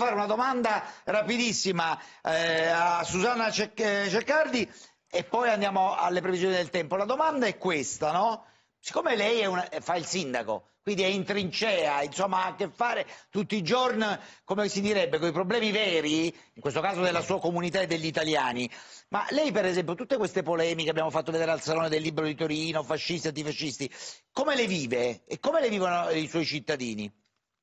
fare una domanda rapidissima a Susanna Ceccardi e poi andiamo alle previsioni del tempo. La domanda è questa, no? Siccome lei fa il sindaco, quindi è in trincea, insomma ha a che fare tutti i giorni, come si direbbe, con i problemi veri, in questo caso della sua comunità e degli italiani, ma lei per esempio tutte queste polemiche che abbiamo fatto vedere al Salone del Libro di Torino, fascisti, antifascisti, come le vive e come le vivono i suoi cittadini?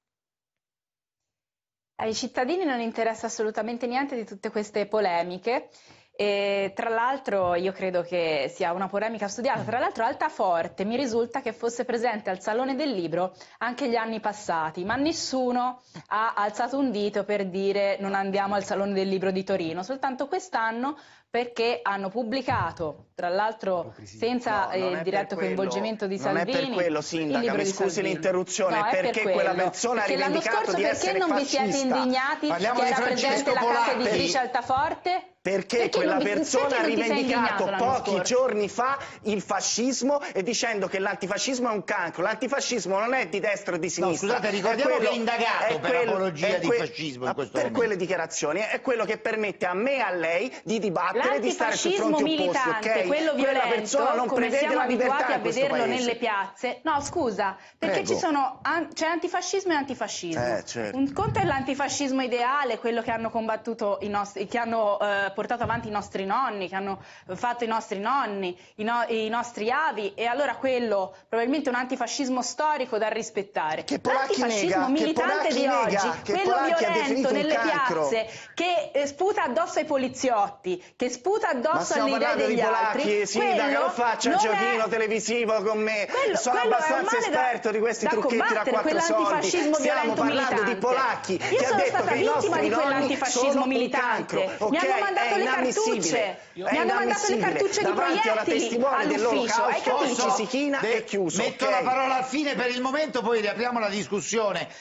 Ai cittadini non interessa assolutamente niente di tutte queste polemiche. E tra l'altro io credo che sia una polemica studiata, tra l'altro Altaforte mi risulta che fosse presente al Salone del Libro anche gli anni passati, ma nessuno ha alzato un dito per dire non andiamo al Salone del Libro di Torino, soltanto quest'anno perché hanno pubblicato, tra l'altro senza il diretto coinvolgimento di Salvini. Non è per quello, sindaca, mi scusi l'interruzione, è perché quella persona ha rivendicato di essere fascista. Perché non vi siete indignati che era presente la casa editrice Altaforte? Perché quella persona ha rivendicato pochi giorni fa il fascismo e dicendo che l'antifascismo è un cancro. L'antifascismo non è di destra o di sinistra. No, scusate, ricordiamo che è indagato per apologia di fascismo in questo momento. Per quelle dichiarazioni è quello che permette a me e a lei di dibattere e di stare su fronti opposti, ok? Quello violento, non come prevede siamo la libertà abituati a in questo vederlo paese. nelle piazze. No, scusa, perché c'è antifascismo e antifascismo. Certo. Un conto è l'antifascismo ideale, quello che hanno combattuto che hanno portato avanti i nostri nonni, che hanno fatto i nostri nonni, i nostri avi, e allora quello probabilmente è un antifascismo storico da rispettare. L'antifascismo militante di oggi, quello violento nelle piazze, che sputa addosso ai poliziotti, che sputa addosso alle idee degli altri, sindaca, non faccia il giochino televisivo con me, sono abbastanza esperto di questi trucchetti da quattro soldi. Stiamo parlando di polacchi che ha detto che i nostri nonni sono un cancro, ok? Mi hanno mandato le cartucce. Mi hanno mandato le cartucce di proiettili all'ufficio, hai capito? Si china e chiuso. Metto la parola al fine per il momento, poi riapriamo la discussione.